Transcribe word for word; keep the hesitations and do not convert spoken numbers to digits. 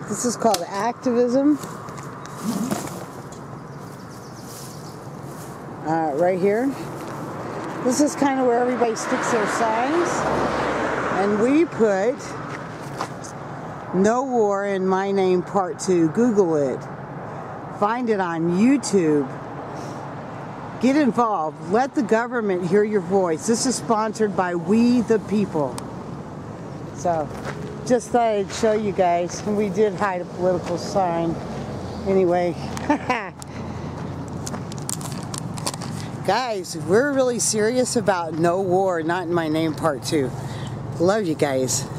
This is called Activism. Uh, right here. This is kind of where everybody sticks their signs. And we put No War in My Name Part two. Google it. Find it on YouTube. Get involved. Let the government hear your voice. This is sponsored by We the People. So, just thought I'd show you guys. And we did hide a political sign. Anyway. Guys, we're really serious about No War, Not in My Name Part two. Love you guys.